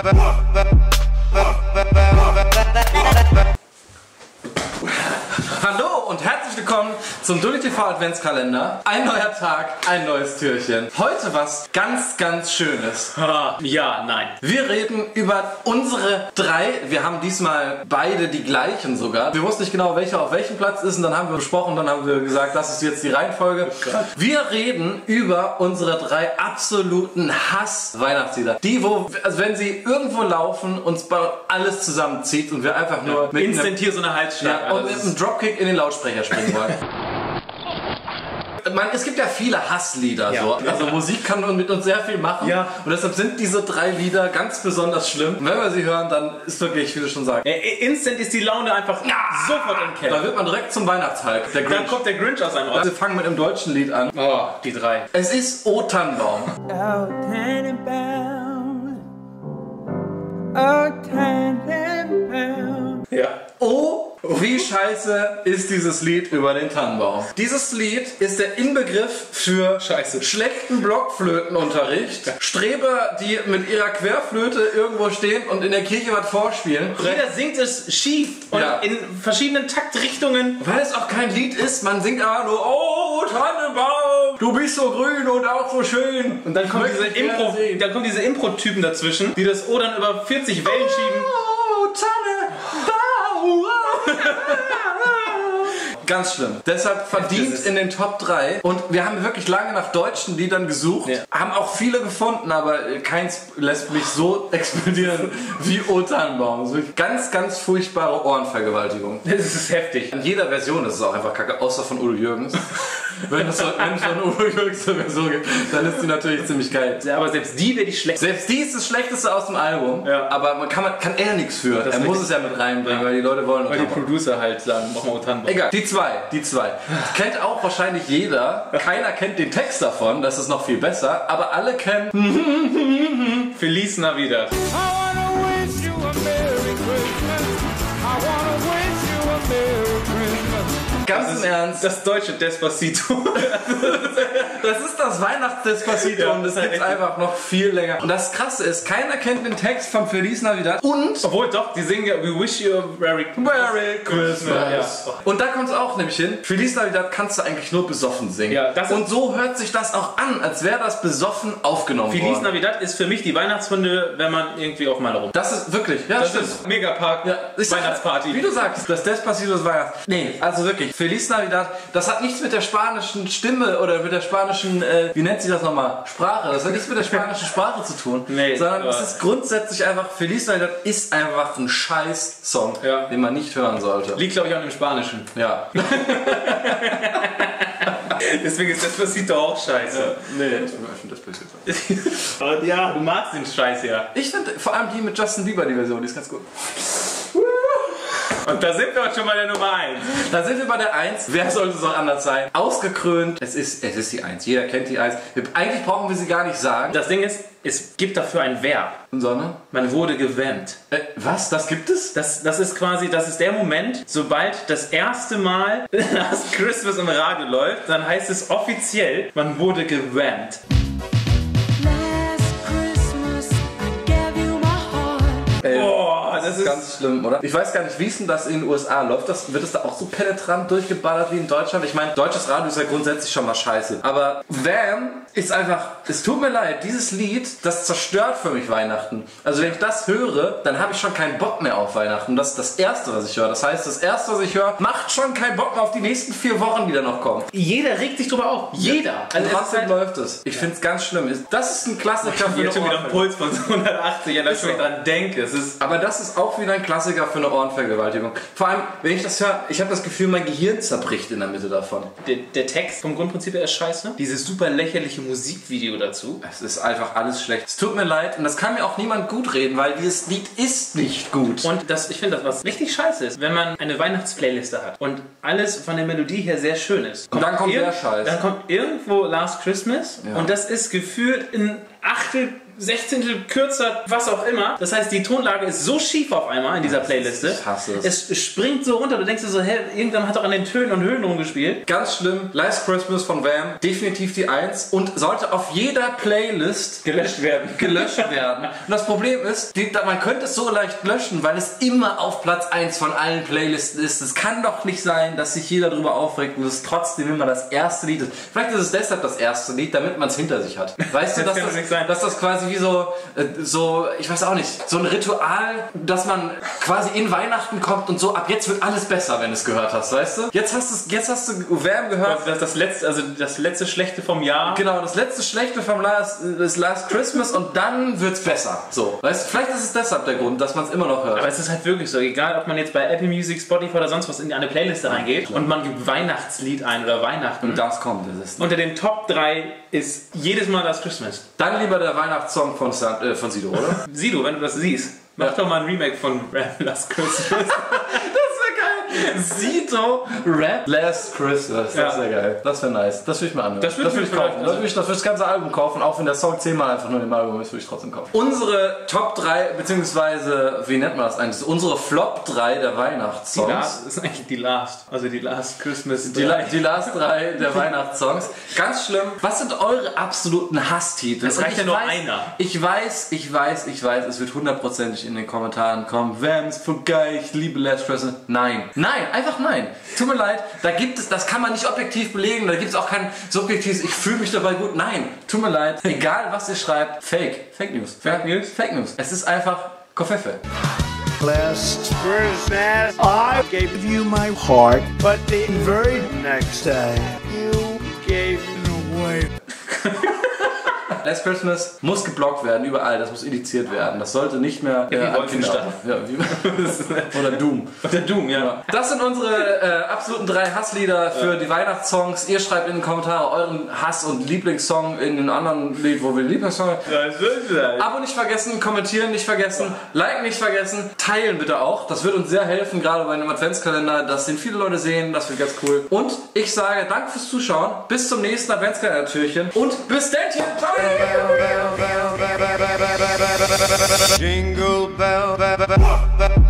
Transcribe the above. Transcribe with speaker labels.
Speaker 1: Hallo und herzlich willkommen zum Dulli TV Adventskalender. Ein neuer Tag, ein neues Türchen. Heute was ganz, ganz Schönes.
Speaker 2: Ja, nein.
Speaker 1: Wir reden über unsere drei. Wir haben diesmal beide die gleichen sogar. Wir wussten nicht genau, welcher auf welchem Platz ist und dann haben wir besprochen, dann haben wir gesagt, das ist jetzt die Reihenfolge. Wir reden über unsere drei absoluten Hass-Weihnachtslieder. Die, wo, also wenn sie irgendwo laufen, uns bei alles zusammenzieht und wir einfach nur mit
Speaker 2: instant hier so eine Halsschlag.
Speaker 1: ja, und mit einem Dropkick in den Lautsprecher springen wollen. Es gibt ja viele Hasslieder,
Speaker 2: ja.
Speaker 1: so. Also Musik kann mit uns sehr viel machen.
Speaker 2: Ja.
Speaker 1: Und deshalb sind diese drei Lieder ganz besonders schlimm. Und wenn wir sie hören, dann ist wirklich, wie du schon sagst.
Speaker 2: Instant ist die Laune einfach sofort im Keller.
Speaker 1: Da wird man direkt zum Weihnachtshulk. Der Grinch.
Speaker 2: Dann kommt der Grinch aus einem raus.
Speaker 1: Wir fangen mit dem deutschen Lied an.
Speaker 2: Oh, die drei.
Speaker 1: Es ist O Tannenbaum.
Speaker 3: Oh Tannenbaum, oh Tannenbaum.
Speaker 2: Ja.
Speaker 1: Oh, wie scheiße ist dieses Lied über den Tannenbaum. Dieses Lied ist der Inbegriff für
Speaker 2: Scheiße.
Speaker 1: schlechten Blockflötenunterricht, Streber, die mit ihrer Querflöte irgendwo stehen und in der Kirche was vorspielen.
Speaker 2: Jeder singt es schief und
Speaker 1: Ja.
Speaker 2: in verschiedenen Taktrichtungen.
Speaker 1: Weil es auch kein Lied ist, man singt aber nur Oh Tannenbaum, du bist so grün und auch so schön.
Speaker 2: Und dann kommen
Speaker 1: Möchte ich gerne sehen.
Speaker 2: diese Impro-Typen dazwischen, die das O dann über 40 Wellen schieben.
Speaker 1: Oh Tannenbaum. Ganz schlimm. Deshalb verdient in den Top 3. Und wir haben wirklich lange nach deutschen Liedern gesucht.
Speaker 2: Ja.
Speaker 1: Haben auch viele gefunden, aber keins lässt mich so explodieren wie O Tannenbaum. Das ist wirklich ganz, ganz furchtbare Ohrenvergewaltigung.
Speaker 2: Das ist heftig.
Speaker 1: In jeder Version ist es auch einfach kacke, außer von Udo Jürgens. Wenn es eine Udo Jürgens Version gibt, dann ist die natürlich ziemlich geil.
Speaker 2: Ja, aber selbst die wäre die schlechteste.
Speaker 1: Selbst die ist das Schlechteste aus dem Album,
Speaker 2: Ja.
Speaker 1: aber man kann er nichts für. Er muss es ja mit reinbringen, weil die Leute wollen.
Speaker 2: Weil die Producer halt sagen, mach mal O Tannenbaum.
Speaker 1: Egal, die zwei. Kennt auch wahrscheinlich jeder. Keiner kennt den Text davon, das ist noch viel besser, aber alle kennen
Speaker 2: Feliz Navidad.
Speaker 3: I wanna wish you a Merry Christmas. I wanna wish you a Merry Christmas.
Speaker 1: ganz im Ernst.
Speaker 2: Das deutsche Despacito.
Speaker 1: Das ist das Weihnachtsdespacito
Speaker 2: Ja,
Speaker 1: und das gibt's einfach noch viel länger. Und das Krasse ist, keiner kennt den Text von Feliz Navidad und
Speaker 2: Obwohl doch, die singen ja We wish you a Merry
Speaker 1: Christmas.
Speaker 2: Ja.
Speaker 1: Und da kommt es auch nämlich hin. Feliz Navidad kannst du eigentlich nur besoffen singen.
Speaker 2: Ja, das ist-
Speaker 1: und so hört sich das auch an, als wäre das besoffen aufgenommen
Speaker 2: Feliz
Speaker 1: worden.
Speaker 2: Navidad ist für mich die Weihnachtshunde, wenn man irgendwie auf Maler rum.
Speaker 1: Das ist wirklich, ja,
Speaker 2: Das
Speaker 1: stimmt.
Speaker 2: ist Megapark,
Speaker 1: Ja, ich sag,
Speaker 2: Weihnachtsparty.
Speaker 1: Wie du sagst, das Despacito ist Weihnachten. Nee, also wirklich, Feliz Navidad, das hat nichts mit der spanischen Stimme oder mit der spanischen, wie nennt sich das nochmal, Sprache. Das hat nichts mit der spanischen Sprache zu tun.
Speaker 2: Nee,
Speaker 1: sondern
Speaker 2: aber-
Speaker 1: es ist grundsätzlich einfach, Feliz Navidad ist einfach ein Scheiß-Song,
Speaker 2: Ja.
Speaker 1: den man nicht hören sollte.
Speaker 2: Liegt, glaube ich, auch im Spanischen.
Speaker 1: Ja.
Speaker 2: Deswegen ist Despacito auch scheiße.
Speaker 1: Nee, ich finde das Despacito.
Speaker 2: Aber ja, du magst den Scheiß ja.
Speaker 1: Ich finde vor allem die mit Justin Bieber, die Version, die ist ganz gut.
Speaker 2: Und da sind wir auch schon bei der Nummer 1.
Speaker 1: Da sind wir bei der 1. Wer sollte es auch anders sein? Ausgekrönt. Es ist die 1. Jeder kennt die 1. Eigentlich brauchen wir sie gar nicht sagen.
Speaker 2: Das Ding ist, es gibt dafür ein Verb.
Speaker 1: Sonne?
Speaker 2: Man wurde gewämmt.
Speaker 1: Was? Das gibt es?
Speaker 2: Das ist quasi, das ist der Moment, sobald das erste Mal Last Christmas im Radio läuft, dann heißt es offiziell, man wurde gewämmt.
Speaker 4: Last Christmas I gave you my heart.
Speaker 2: Boah, das ist
Speaker 1: Ganz schlimm, oder? Ich weiß gar nicht, wie ist denn das in den USA? Wird es da auch so penetrant durchgeballert wie in Deutschland? Ich meine, deutsches Radio ist ja grundsätzlich schon mal scheiße. Aber Wham ist einfach, es tut mir leid, dieses Lied, das zerstört für mich Weihnachten. Also wenn ich das höre, dann habe ich schon keinen Bock mehr auf Weihnachten. Das ist das Erste, was ich höre. Das heißt, das Erste, was ich höre, macht schon keinen Bock mehr auf die nächsten 4 Wochen, die da noch kommen.
Speaker 2: jeder regt sich drüber auf. Jeder.
Speaker 1: Also
Speaker 2: es ist
Speaker 1: trotzdem
Speaker 2: halt,
Speaker 1: läuft es. Ich finde es ganz schlimm. Das ist ein Klassiker für
Speaker 2: jetzt schon wieder ein
Speaker 1: eine
Speaker 2: Puls von 180, an das ich
Speaker 1: so.
Speaker 2: schon dran denke. Es ist
Speaker 1: Aber das ist auch wieder ein Klassiker für eine Ohrenvergewaltigung. Vor allem, wenn ich das höre, ich habe das Gefühl, mein Gehirn zerbricht in der Mitte davon.
Speaker 2: der Text vom Grundprinzip her ist scheiße. Dieses super lächerliche Musikvideo dazu.
Speaker 1: Es ist einfach alles schlecht. Es tut mir leid und das kann mir auch niemand gut reden, weil dieses Lied ist nicht gut.
Speaker 2: Und ich finde, das was richtig scheiße ist, wenn man eine Weihnachtsplayliste hat und alles von der Melodie her sehr schön ist.
Speaker 1: Und dann kommt der Scheiß.
Speaker 2: Dann kommt irgendwo Last Christmas
Speaker 1: Ja.
Speaker 2: und das ist gefühlt in Achtel Sechzehntel kürzer, was auch immer. Das heißt, die Tonlage ist so schief auf einmal in dieser Playliste.
Speaker 1: Ich hasse es.
Speaker 2: Es springt so runter. Du denkst dir so, hä, irgendwann hat doch an den Tönen und Höhen rumgespielt.
Speaker 1: Ganz schlimm. Last Christmas von Wham. Definitiv die 1 und sollte auf jeder Playlist
Speaker 2: Gelöscht werden.
Speaker 1: Und das Problem ist, man könnte es so leicht löschen, weil es immer auf Platz 1 von allen Playlisten ist. Es kann doch nicht sein, dass sich jeder darüber aufregt und es trotzdem immer das erste Lied ist. Vielleicht ist es deshalb das erste Lied, damit man es hinter sich hat. Weißt du, dass das quasi wie so, ich weiß auch nicht, so ein Ritual, dass man quasi in Weihnachten kommt und so, ab jetzt wird alles besser, wenn du es gehört hast, weißt du? Jetzt hast du Wham gehört.
Speaker 2: Das letzte Schlechte vom Jahr.
Speaker 1: Genau, das letzte Schlechte vom Last Christmas und dann wird's besser. So, weißt du, vielleicht ist es deshalb der Grund, dass man es immer noch hört.
Speaker 2: Aber es ist halt wirklich so, egal ob man jetzt bei Apple Music, Spotify oder sonst was in eine Playliste reingeht und man gibt Weihnachtslied ein oder Weihnachten.
Speaker 1: Und das kommt.
Speaker 2: Unter den Top 3 ist jedes Mal Last Christmas.
Speaker 1: Dann lieber der Weihnachtssong von Sido, oder?
Speaker 2: Sido, wenn du das siehst, mach doch mal ein Remake von Rap Last Christmas.
Speaker 1: Sido Rap Last Christmas. Das wäre geil. Das wäre nice. Das würde ich mir anhören. Das würde ich kaufen. Das würde ich das ganze Album kaufen. Auch wenn der Song 10-mal einfach nur im Album ist, würde ich trotzdem kaufen. Unsere Top 3, beziehungsweise, wie nennt man das eigentlich? Unsere Flop 3 der Weihnachtssongs.
Speaker 2: Das ist eigentlich die Last. Also die Last Christmas.
Speaker 1: Die Last 3 der Weihnachtssongs. Ganz schlimm. Was sind eure absoluten Hasstitel?
Speaker 2: Es reicht ja nur einer.
Speaker 1: Ich weiß, es wird hundertprozentig in den Kommentaren kommen. Vam's voll geil, ich liebe Last Christmas. Nein, einfach nein. Tut mir leid, das kann man nicht objektiv belegen, da gibt es auch kein subjektives, ich fühle mich dabei gut. Nein, tut mir leid, egal was ihr schreibt, Fake News. Fake News. Es ist einfach Kofefe.
Speaker 5: Last Christmas, I gave you my heart, but the very next day, you gave it away.
Speaker 1: Last Christmas muss geblockt werden, überall, das muss indiziert werden. Das sollte nicht mehr...
Speaker 2: wie Wolfenstein.
Speaker 1: Oder Doom.
Speaker 2: Oder Doom, ja.
Speaker 1: Das sind unsere absoluten 3 Hasslieder für die Weihnachtssongs. Ihr schreibt in die Kommentare euren Hass- und Lieblingssong in den anderen Lied, wo wir Lieblingssong... Abo nicht vergessen, kommentieren nicht vergessen, liken nicht vergessen, teilen bitte auch. Das wird uns sehr helfen, gerade bei einem Adventskalender. Das sind viele Leute sehen, das wird ganz cool. Und ich sage danke fürs Zuschauen, bis zum nächsten Adventskalender-Türchen und bis dann, ciao!
Speaker 3: Jingle bell,